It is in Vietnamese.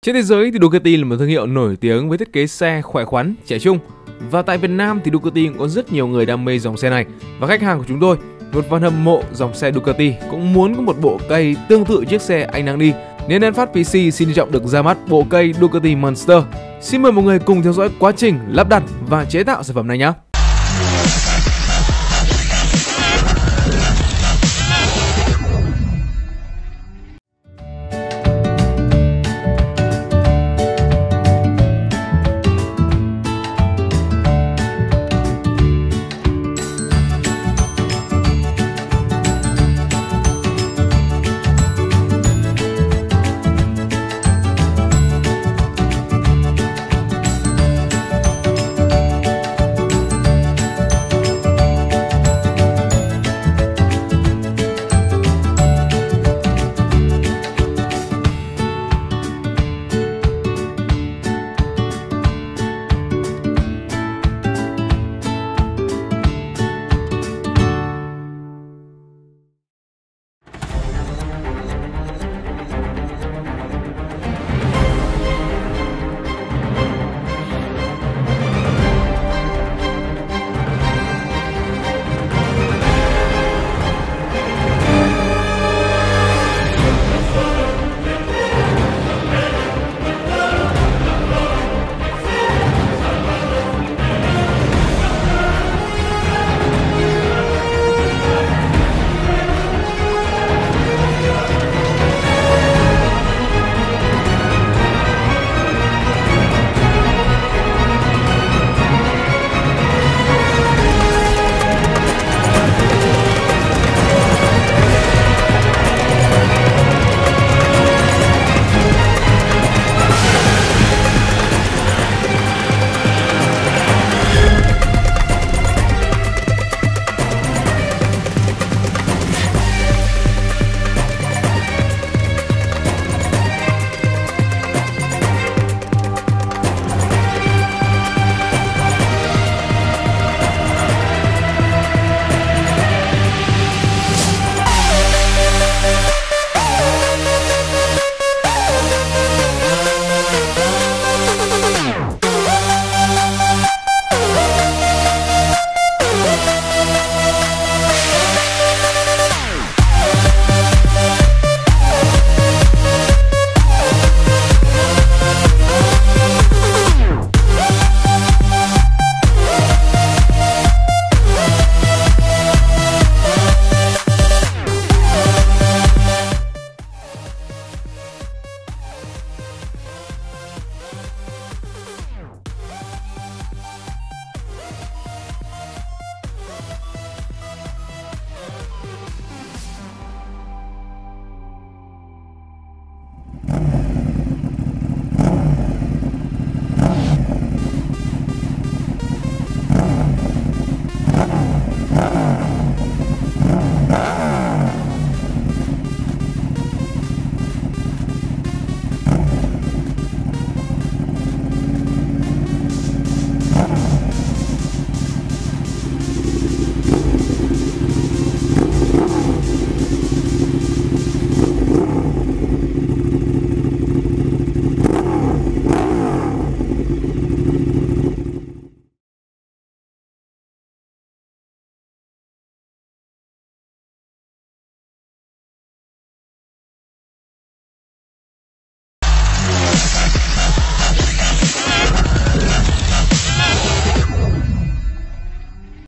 Trên thế giới thì Ducati là một thương hiệu nổi tiếng với thiết kế xe khỏe khoắn, trẻ trung. Và tại Việt Nam thì Ducati cũng có rất nhiều người đam mê dòng xe này. Và khách hàng của chúng tôi, một fan hâm mộ dòng xe Ducati, cũng muốn có một bộ cây tương tự chiếc xe anh đang đi. Nên An-Phát PC xin trân trọng được ra mắt bộ cây Ducati Monster. Xin mời mọi người cùng theo dõi quá trình lắp đặt và chế tạo sản phẩm này nhé.